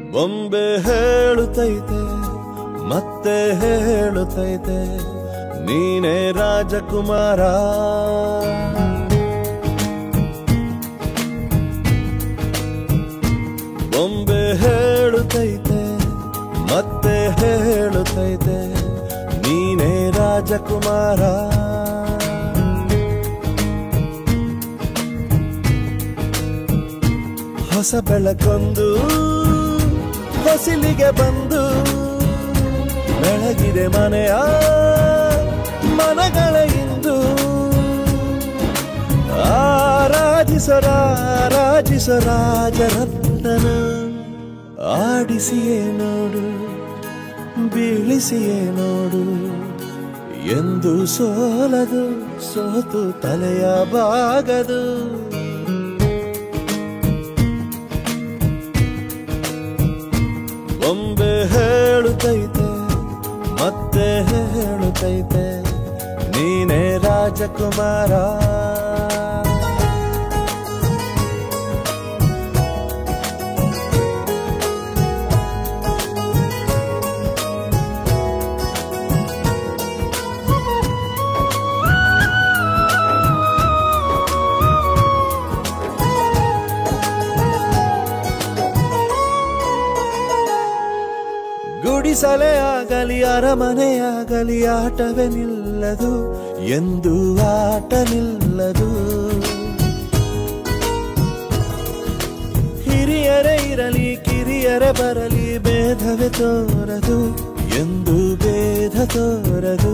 ಬೊಂಬೆ ಹೇಳುತ್ತೈತೆ ಮತ್ತೆ ಹೇಳುತ್ತೈತೆ ನೀನೇ ರಾಜಕುಮಾರ. ಬೊಂಬೆ ಹೇಳುತ್ತೈತೆ ಮತ್ತೆ ಹೇಳುತ್ತೈತೆ ನೀನೇ ರಾಜಕುಮಾರ. ಹೊಸ ಬೆಳಕೊಂದು ಹೊಸಿಲಿಗೆ ಬಂದು ಬೆಳಗಿದೆ ಮನೆಯ ಮನಗಳ ಇಂದು. ಆರಾಧಿಸ ರಾಜರತ್ನನ ಆಡಿಸಿಯೇ ನೋಡು ಬೀಳಿಸಿಯೇ ನೋಡು ಎಂದು ಸೋಲದು ಸೋತು ತಲೆಯ ಬಾಗದು. ಬೊಂಬೆ ಹೇಳುತ್ತೈತೆ ಮತ್ತೆ ಹೇಳುತ್ತೈತೆ ನೀನೇ ರಾಜಕುಮಾರ. ಗುಡಿಸಲೇ ಆಗಲಿ ಅರಮನೆಯಾಗಲಿ ಆಟವೇ ನಿಲ್ಲದು ಎಂದು ಆಟ ನಿಲ್ಲದು. ಹಿರಿಯರೇ ಇರಲಿ ಕಿರಿಯರೇ ಬರಲಿ ಭೇದವೇ ತೋರದು ಎಂದು ಭೇದ ತೋರದು.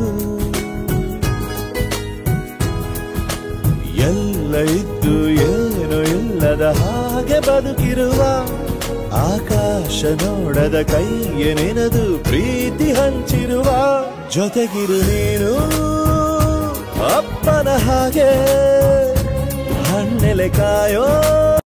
ಎಲ್ಲ ಇದ್ದು ಏನೋ ಇಲ್ಲದ ಹಾಗೆ ಬದುಕಿರುವ ಆಕಾಶ ನೋಡದ ಕೈಯೇ ನೆನೆದು ಪ್ರೀತಿ ಹಂಚಿರುವ ಜೊತೆಗಿರು ನೀನು ಅಪ್ಪನ ಹಾಗೆ ಹಣ್ಣೆಲೆ ಕಾಯೋ.